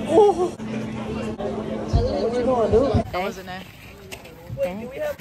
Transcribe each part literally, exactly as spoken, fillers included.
Oh. What you going, dude? I wasn't there. Wait, do we have?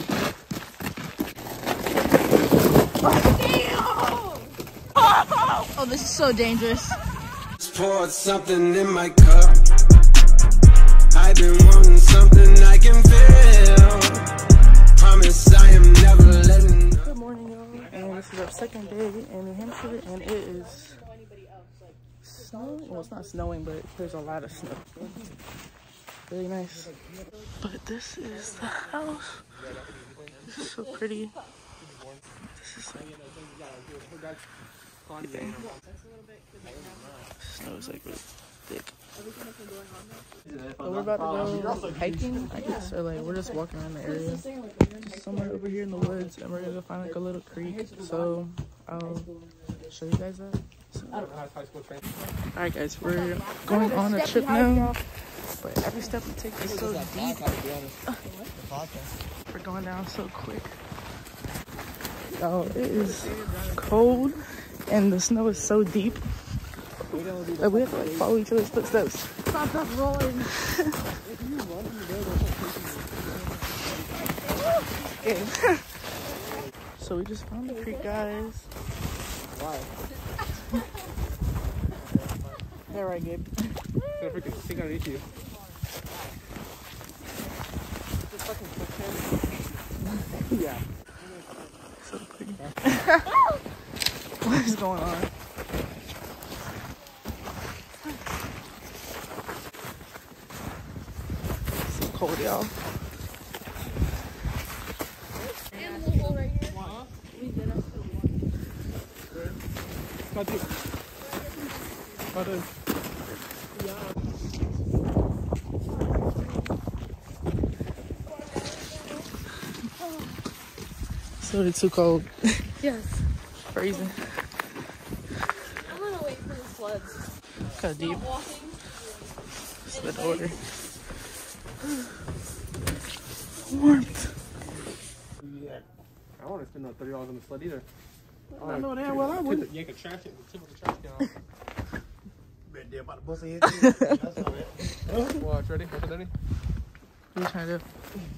Oh, this is so dangerous. Poured something in my cup. I've been wanting something I can feel. Promise I am never letting. Good morning, y'all. And this is our second day in New Hampshire, and it is snowing. Well, it's not snowing, but there's a lot of snow. Really nice. But this is the house. This is so pretty. This is like. Yeah. Snow is like really thick. So we're about to go hiking, I guess, or like we're just walking around the area. Just somewhere over here in the woods, and we're gonna go find like a little creek. So I'll show you guys that. So, alright guys, we're going on a trip now. But every step we take is so deep. We're going down so quick. Oh, it is cold and the snow is so deep. Like, we have to like follow each other's footsteps. Stop, stop rolling. Okay. So we just found the creek, guys. Why? They're right, Gabe. Think I need you. Yeah. So pretty. What is going on? It's so cold, y'all. It's really too cold. Yes. Freezing. I'm gonna wait for the floods. Kind of deep. Sled order. Warmth. I don't want to spend no thirty dollars on the sled either. I know damn well I would. Yank a trash it, tip of the trash can off. Been there about to bust in. Watch, ready? Watch it, ready? What are you trying to do?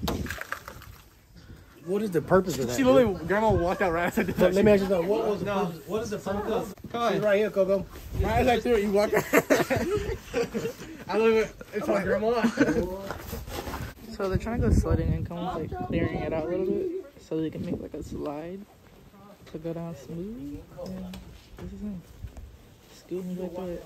What is the purpose of that? See, literally, Grandma walked out right as I did that. Let me ask you something. What was the purpose? What is the purpose? She's right here, Coco. Right as I threw it, you walked out. I love it. It's my grandma. So they're trying to go sledding and come with like clearing it out a little bit so they can make like a slide to go down smoothly. Yeah, this is nice. Scooting right through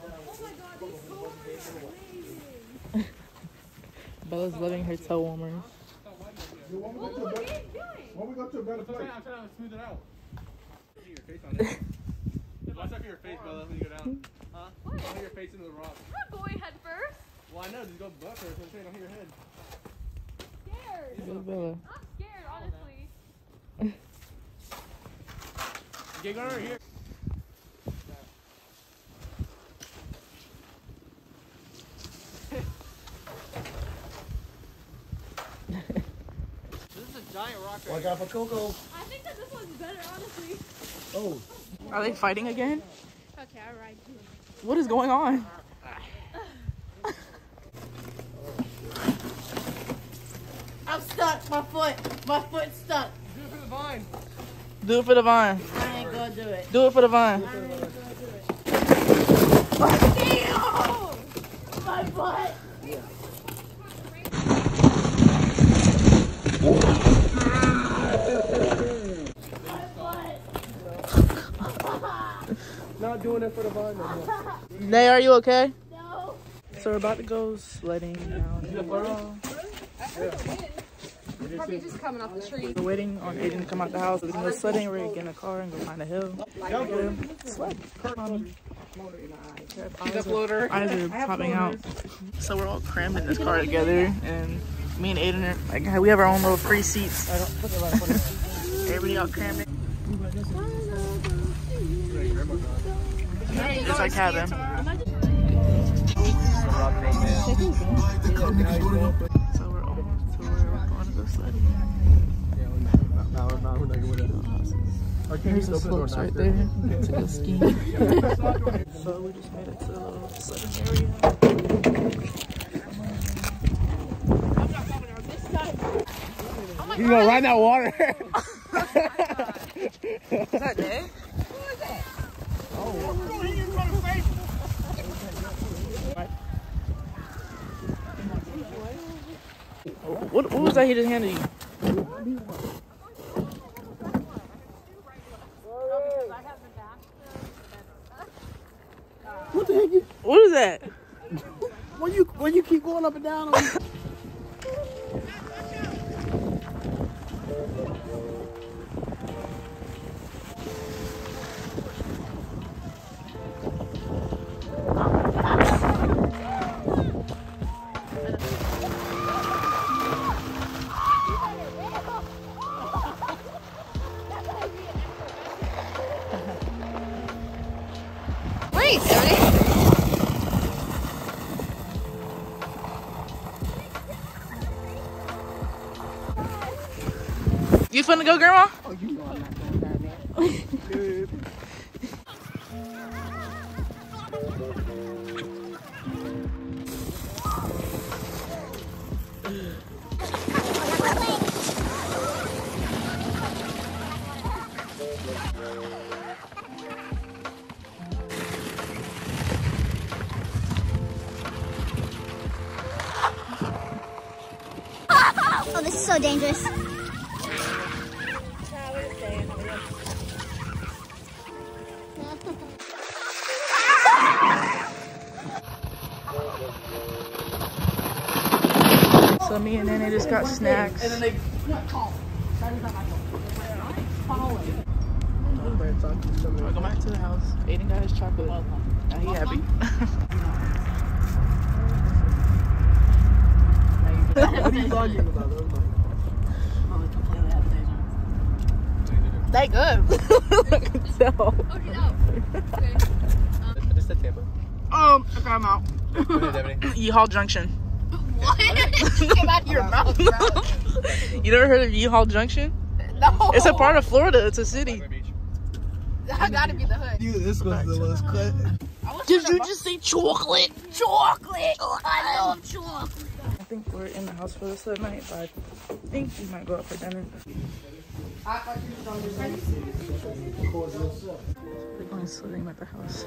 it. Bella's loving her toe warmers. When we go to a better place. I'm trying to smooth it out. Your face on it. Watch out for your face, Bella, when you go down. Huh? What? Don't hit your face into the rock. I'm not going head first. Well, I know. Just go butt first. I'm saying don't hit your head. Scared. Good Bella. I'm scared, honestly. Get going over here. Giant rock right. Watch out for Coco. I think that this one's better, honestly. Oh. Are they fighting again? Okay, I'll ride too. What is going on? I'm stuck. My foot. My foot's stuck. Do it for the vine. Do it for the vine. I ain't gonna do it. Do it for the vine. I ain't gonna do it. Damn! My butt. Not doing it for the vine no more. Nay, are you okay? No. So we're about to go sledding down the wall. Probably just coming off the tree. We're waiting on Aiden to come out the house so we can go sledding. We're gonna get in a car and go find a hill. Yeah. Sled. Um, eyes, are, eyes are popping out. So we're all crammed in this car together, and me and Aiden are like, we have our own little free seats. Everybody all crammed in. It's our cabin. So we're almost to where we're going to go sledding. There's the slopes right there to go skiing. So we just made it to the little sledding area. gonna ride that water. Is that Day? Who is that? What, what was that he just handed you? What the heck? You, What is that? when you when you keep going up and down on Wait, Stephanie. You finna go, Grandma? Oh, you know I'm not going down there. Oh, this is so dangerous. So me and Nene just got snacks. And then they I go back to the house. Aiden got his chocolate. Now he happy. What are you talking about? They good. I can tell. I just said Tampa. Um, I got him out. Go ahead, Ebony. U-Haul Junction. what? Came out of your mouth, bro. You never heard of U-Haul Junction? No. It's a part of Florida. It's a city. I gotta be the hood. Dude, this was the most cut. Did you just say chocolate? Chocolate. I love chocolate. I think we're in the house for this night, but I think we might go out for dinner. I thought you were going to We're going swimming at the house.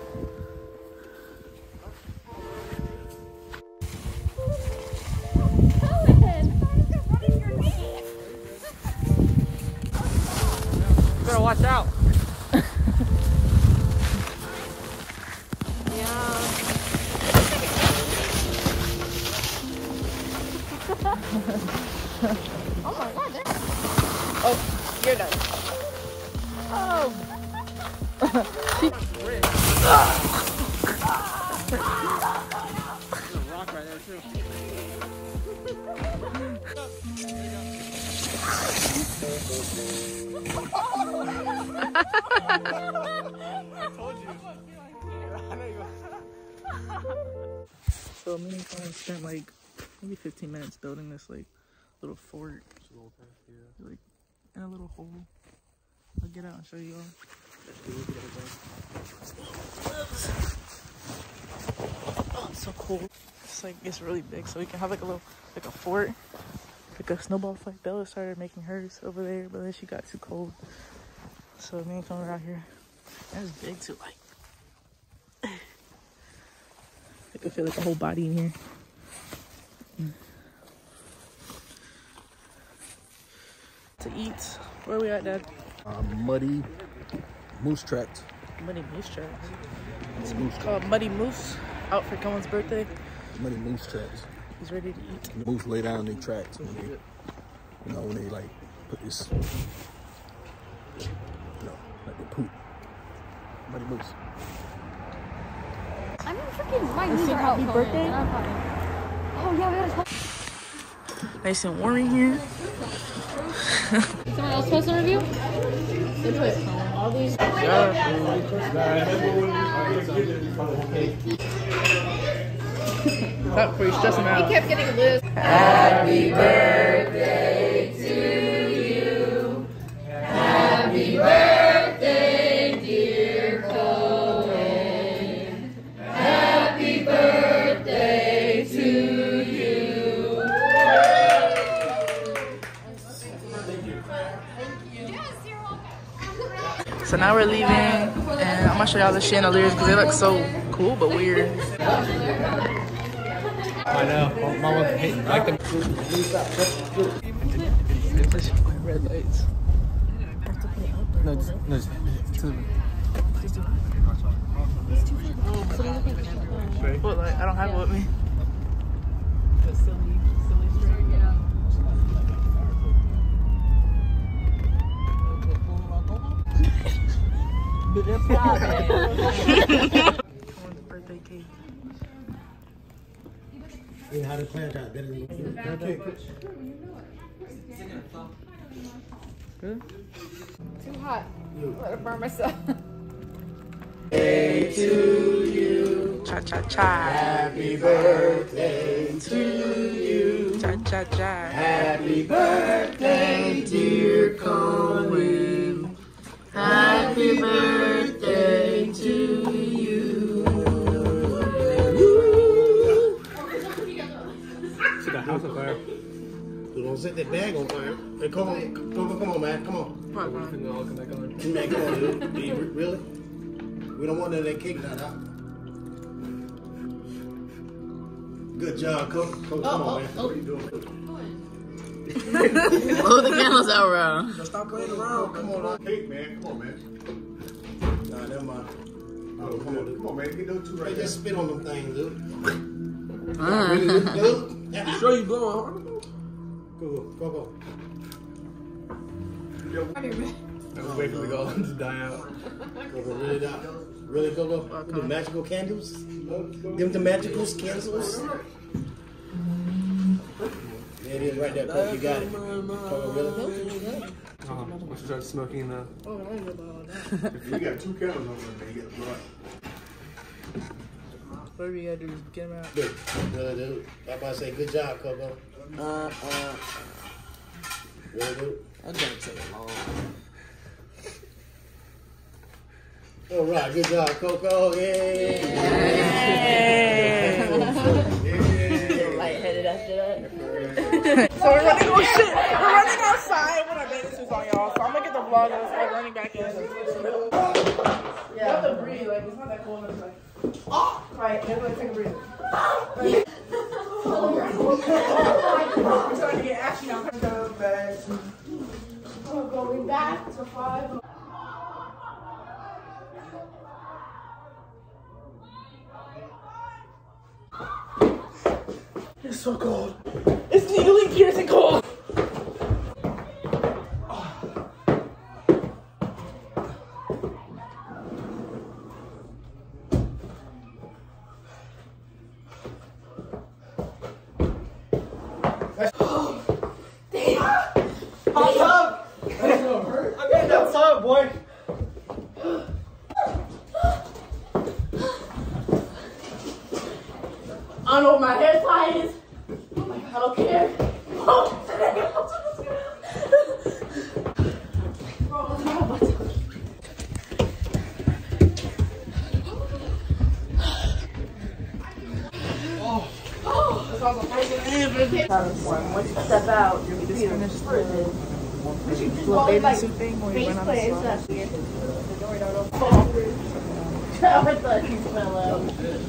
Better watch out. Oh my god, there. Oh, you're done. Oh. There's a rock right there, too. I told you. I know you. So me and Colin spent like maybe fifteen minutes building this like little fort, like in a little hole. I'll get out and show you all. Oh, it's so cool. It's like it's really big, so we can have like a little like a fort, like a snowball fight. Bella started making hers over there, but then she got too cold. So me and Colin are out here. And it's big too, like. I can feel like a whole body in here. Mm. To eat. Where are we at, Dad? Uh, muddy Moose Tracks. Muddy Moose Tracks. It's Moose Called Tracks. Muddy Moose. Out for Cohen's birthday. Muddy Moose Tracks. He's ready to eat. The moose lay down their tracks when they, you know, when they like put this, you know, like they poop. Muddy Moose. I'm freaking my Let's knees sing are out. happy Colin, birthday. and I'm fine. Oh yeah, we gotta. Nice and warm in here. Someone else post a review? They put all these. That for you, stress him out. He kept getting loose. Happy birthday to you. Happy birthday, dear Cohen. Happy birthday to you. so now we're leaving, and I'm gonna show y'all the chandeliers because they look so cool but weird. I know. Mama hate like them. Red lights. No, it's, no, it's, it's What light? I don't have it with me. Birthday cake. Yeah, how to plant that. That is okay. Too hot. Let it burn myself. Day to you. Cha cha cha. Happy birthday to you. Cha cha cha. Happy birthday, dear Colin. Happy birthday to you. the house on fire. You don't set that bag on fire. Hey, come on, come on, come on, man, come on. Come on, come on, come back on. Come back on, dude. Really? We don't want none of that cake not out. Good job, Coach. Coach, come on, man. What are you doing? Blow the candles out, bro. Stop playing around. Come on, cake, man. Come on, man. Nah, never mind. Oh, come on, dude. Come on, man. Get those two right there. Just spit on them things, dude. Uh. Dude. You sure you blowing hard? Go, go, go. I was waiting for the gold to die out. Coco, really die? Really, Coco? With the magical candles? Them the magical candles? There it is right there, Coco. You got it. Coco, really? Uh-huh. We should start smoking the... Oh, I don't know about all that. You got two candles over there, you got to blow it. Whatever you gotta do is get him out. Good. Really, dude. I'm about to say, good job, Coco. Uh, uh. Really, dude? That didn't take long. All right, good job, Coco. Yay! Yeah. Lightheaded after that. So we're running oh shit! We're running outside with our bathing suits on, y'all. So I'm gonna get the vlog of us like running back in. Yeah, you have to breathe. Like it's not that cold. It's like, oh, right. Maybe like take a breather. We're starting to get ashy now. We're going back to five. It's so cold. It's needling piercing cold. I don't know what my hair tie is. Oh my god, I don't care. Oh, step out. We just finished the little bathing suit thing when we went on the slide. I thought you smell out.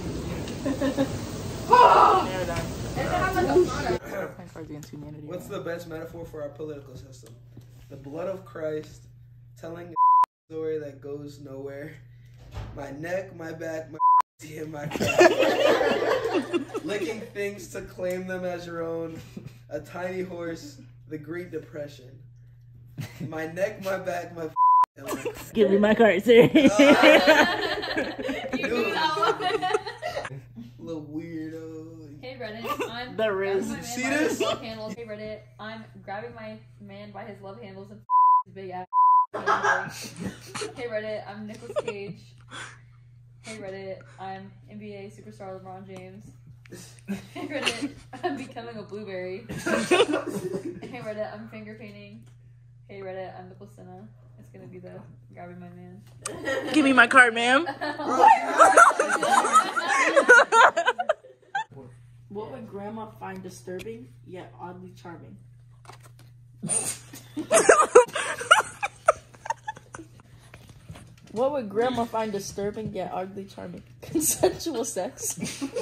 What's the best metaphor for our political system? The blood of Christ, telling a story that goes nowhere. My neck, my back, my and my crack. Licking things to claim them as your own. A tiny horse, the Great Depression. My neck, my back, my and my crack. Give me my card, sir. Uh, Dude. Little weirdo. Hey Reddit, I'm The Riz. grabbing my See man by this? his love handles. Hey Reddit, I'm grabbing my man by his love handles and his big ass. Hey Reddit, I'm Nicolas Cage. Hey Reddit, I'm N B A superstar LeBron James. Hey Reddit, I'm becoming a blueberry. Hey Reddit, I'm finger painting. Hey Reddit, I'm Nicole Senna. It's gonna be the grabbing my man. Give me my card, ma'am. What would grandma find disturbing yet oddly charming? What would grandma find disturbing yet oddly charming? Consensual sex.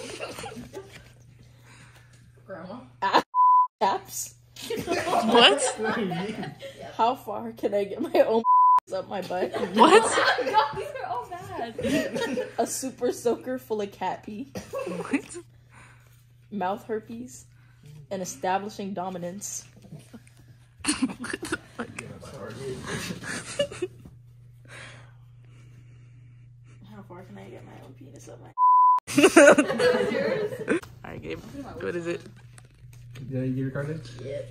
Grandma. Taps. What? How far can I get my own up my butt? What? Oh my god, these are all bad. A super soaker full of cat pee. What? Mouth herpes. And establishing dominance. What the fuck? How far can I get my own penis up my Alright, Gabe. What is it? Yeah, you get your card in? Yep.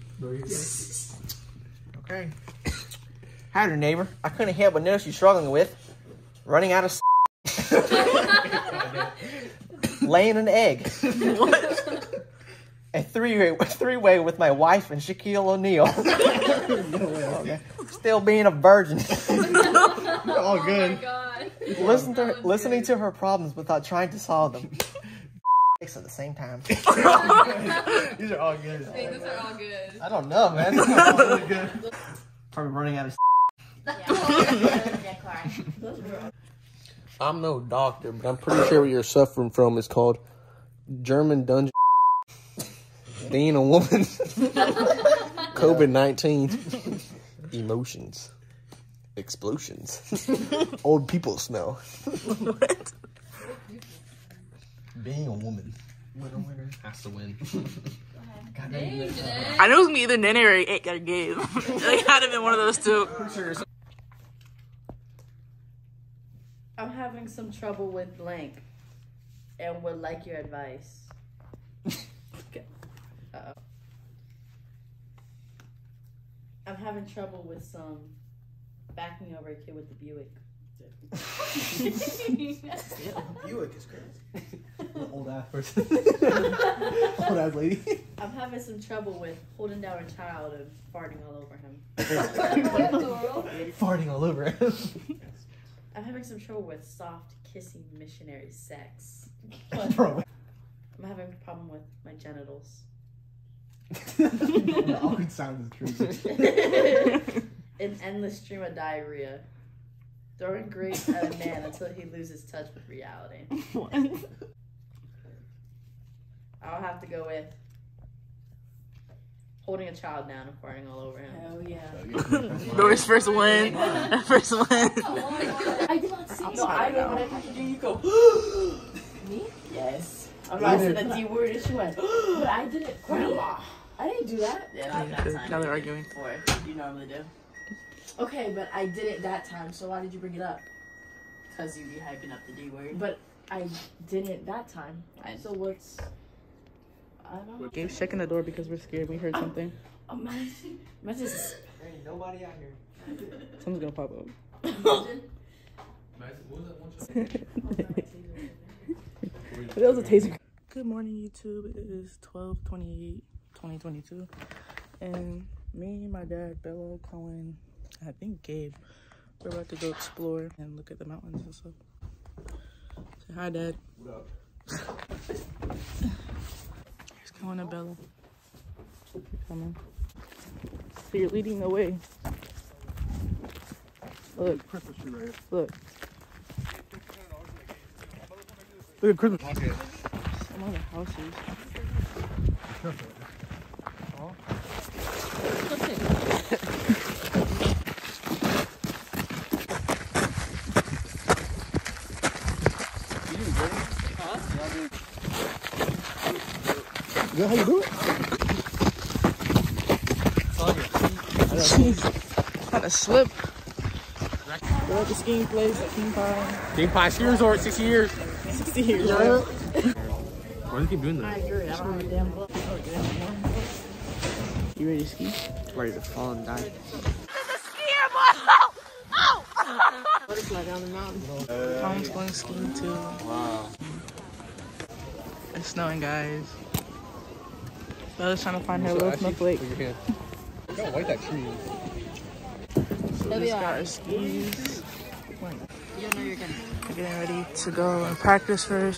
Okay. Hi there, neighbor. I couldn't help but notice you're struggling with running out of laying an egg. What? A three-way three-way with my wife and Shaquille O'Neal. Okay. Still being a virgin. All good. Oh my god. Listen to her, listening to her problems without trying to solve them. At the same time. These are all good. Wait, those are all good. I don't know, man. These are all really good. Probably running out of. Yeah, Clark. I'm no doctor, but I'm pretty sure what you're suffering from is called German dungeon. Being a woman. COVID nineteen. Emotions. Explosions. Old people smell. What? Being a woman. Winner, winner. Has to win. Dang, Janae. I know it was me either Nene or or Gabe. Like, had to been one of those two. I'm having some trouble with blank and would like your advice. Uh-oh. I'm having trouble with some backing over a kid with the Buick. Buick is crazy. Old ass person. Old ass lady. I'm having some trouble with holding down a child and farting all over him. Farting all over him. I'm having some trouble with soft, kissing missionary sex. Bro. I'm having a problem with my genitals. The awkward sound is crazy. An endless stream of diarrhea. Throwing grace at a man until he loses touch with reality. What? I'll have to go with holding a child down and farting all over him. Hell yeah. Doris first win. First win. I did not see No, I know what I have to do. You go. me. Yes. I'm not saying the D word and she went. But I didn't. Grandma. I didn't do that. Yeah, not that time. Now they're arguing. Or you normally do. Okay, but I did it that time. So why did you bring it up? Because you be hyping up the D word. But I didn't that time. I- So what's? I don't know. Gabe's checking the door because we're scared. We heard something. Imagine. Imagine. There ain't nobody out here. Something's gonna pop up. That was a taser. Good morning, YouTube. It is twelve twenty-eight twenty twenty-two. And me, my dad, Bello, Cohen, I think Gabe, we're about to go explore and look at the mountains and stuff. Say hi, Dad. What up? Here's Cohen and Bello. You're coming. So you're leading the way. Look. Christmas tree right here. Look. Look at Christmas. Okay. Some other houses. Is that how you do it? Jeez. Kind of slip. We're at the skiing place at King Pine. King Pine Ski Resort, sixty years. sixty years old. Why do you keep doing that? I agree. I don't have a damn glove. You ready to ski? Ready to fall and die. Butterfly down the mountain. Tom's going skiing too. Wow. It's snowing, guys. Bella's trying to find her little snowflake. Look at your hand. Look how white that tree is. So we just got our skis. You don't know you're gonna. We're getting ready to go and practice first.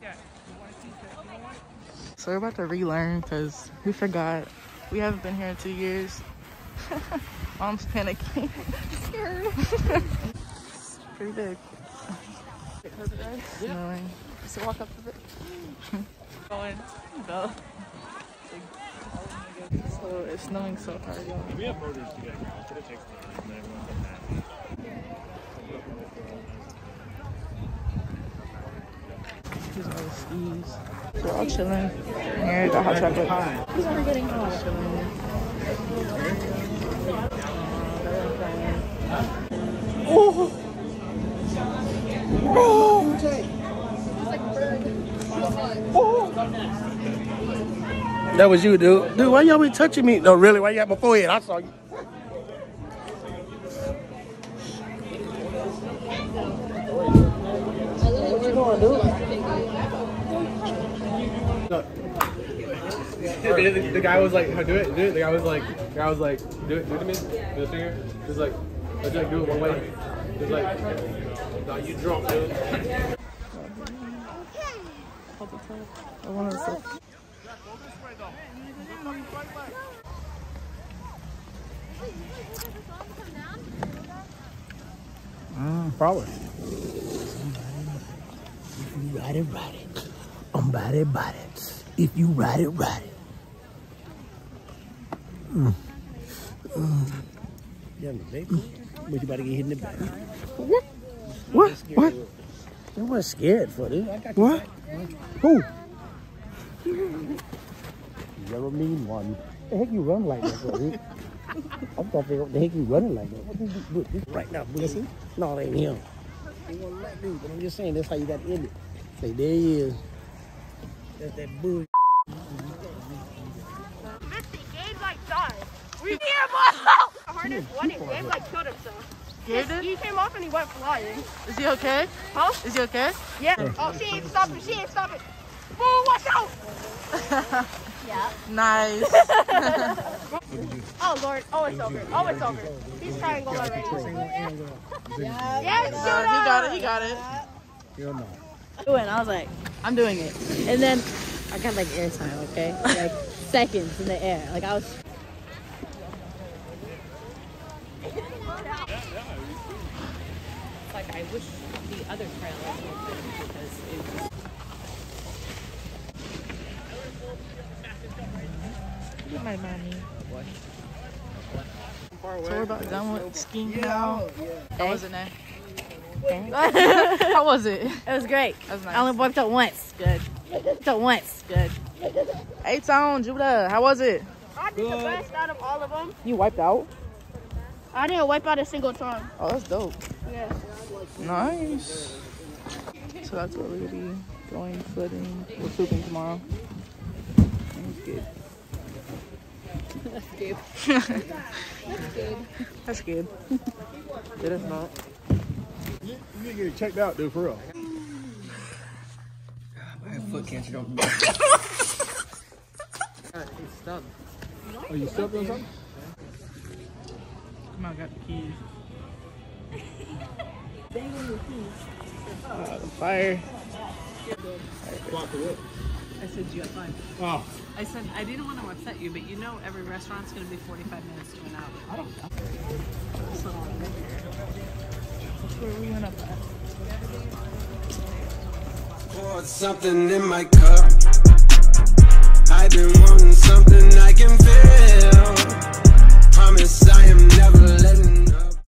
So we're about to relearn because we forgot. We haven't been here in two years. Mom's panicking. Scared. pretty big. Snowing. Just walk up to it. Going. Go. So it's snowing so hard, y'all. We have motors together. It takes time and everyone's unhappy. These are the skis. We're all chilling. Here, the hot chocolate. These are getting hot. Oh! Oh! Oh! That was you, dude. Dude, why y'all be touching me? No, really, why you got my forehead? I saw you. What you doing, dude? the, the guy was like, do it, do it. The guy was like, the guy was like, do it, do it to me. Do the finger. He was like, let's like do it one way. He was like, no, you drunk, dude. I want to sit. Mm, probably. If you ride it, ride it. I'm bad it, bad it. If you ride it, ride it. Mm. Mm. Yeah, baby. But you about to get hit in the back. What? What? What? You weren't scared for this. I got you. What? Who? You never mean one. What the heck you run like that for, dude? I'm trying to figure out what the heck you running like that. What did you do? Right now, Bussy? No, it ain't him. He wasn't that dude, but I'm just saying that's how you got to end it. Say, there he is. That's that bull. Misty, Gabe like died. We hear about harness one and Gabe like killed himself. Gabe did? He came off and he went flying. Is he okay? Huh? Is he okay? Yeah. Oh, she ain't stopping. She ain't stopping. Boo, watch out! Yeah. Nice. Oh, Lord. Oh, it's over. Oh, it's over. He's triangle already. Yeah. Yes, uh, he got it. He got it. You're not. And I was like, I'm doing it. And then I got like air time, okay? Like seconds in the air. Like I was. Like I wish the other trail was open because it was. Look at my mommy. What? So we're about done with skiing now. How was it, Nay? Okay. How was it? It was great. That was nice. I only wiped out once. Good. Wiped out once. Good. Hey, Town, Judah, how was it? I did the best out of all of them. You wiped out? I didn't wipe out a single time. Oh, that's dope. Yeah. Nice. So that's where we're gonna be going footing. We're pooping tomorrow. That's good. That's good. That's good. That's good. It is not. You, you need to get it checked out, dude, for real. I have foot cancer, don't be. It's stuck. Are you stuck on something? Come on, I got the keys. Uh, the fire. I said you have fun. Oh. I said I didn't want to upset you, but you know every restaurant's going to be forty-five minutes to an hour. I don't know. So, that's where we went up at. Poured something in my cup.